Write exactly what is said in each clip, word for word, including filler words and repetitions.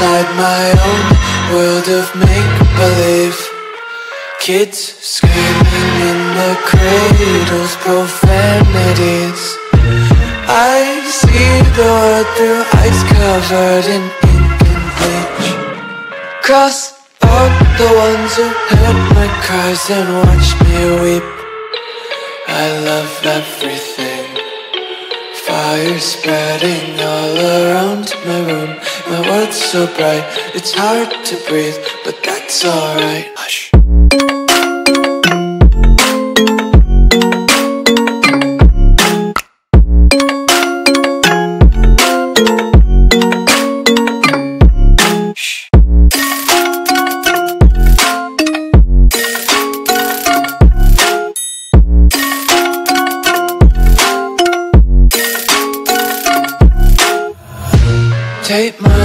inside my own world of make-believe. Kids screaming in their cradles, profanities. I see the world through ice covered in ink and bleach. Cross out the ones who heard my cries and watched me weep. I love everything. Fire spreading all around my room. My world's so bright, it's hard to breathe, but that's alright. Hush. Take my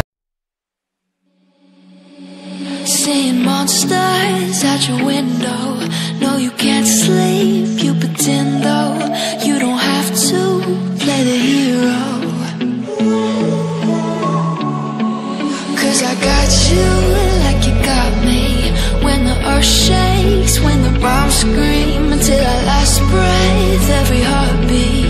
Seeing monsters out your window. No, you can't sleep, you pretend though. You don't have to play the hero, 'cause I got you like you got me. When the earth shakes, when the bombs scream, until our last breath, every heartbeat.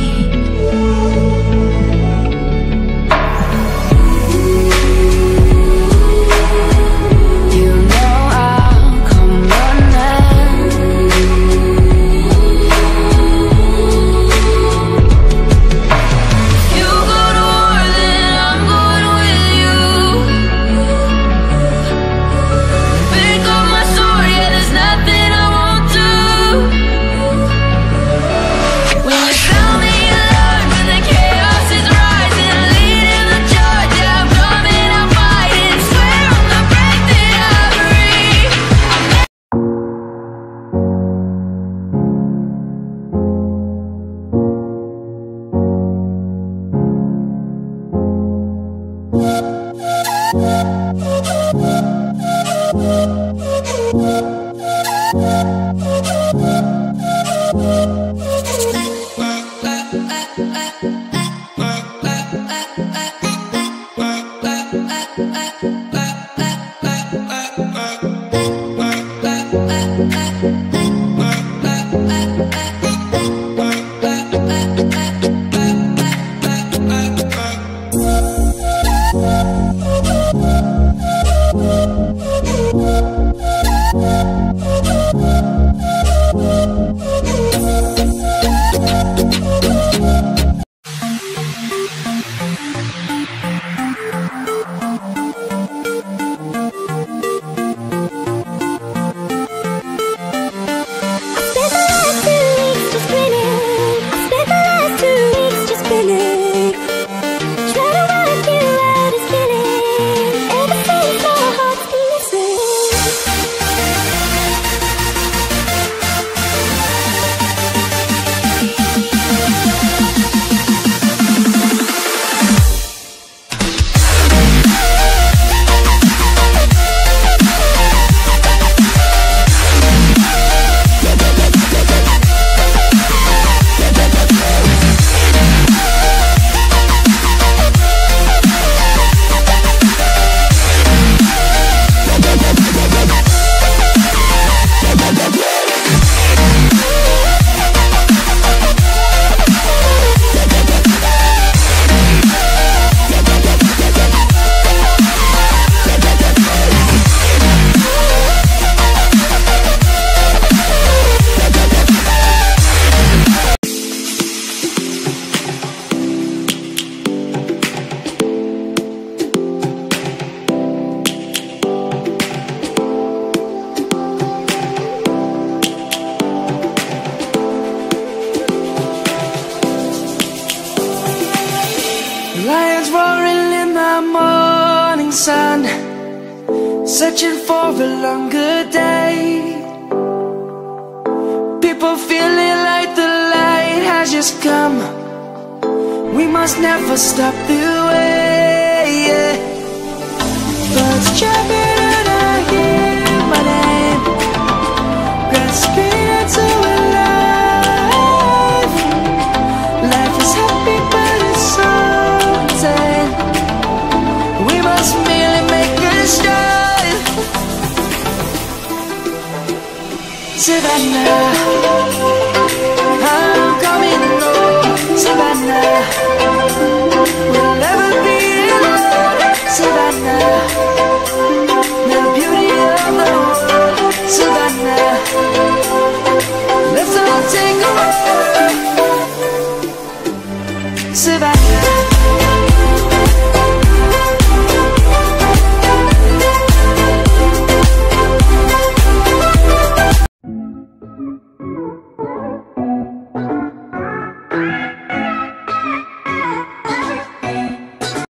Lions roaring in the morning sun, searching for a longer day. People feeling like the light has just come. We must never stop the way, yeah. Birds chirping and I hear my name, grasping into a life. Life is happy but it's so insane. We must merely make it. Savannah, I'm coming home. Savannah, we'll never be alone. Savannah, the beauty of the world. Savannah, let's all take a walk. Savannah. We'll be right back.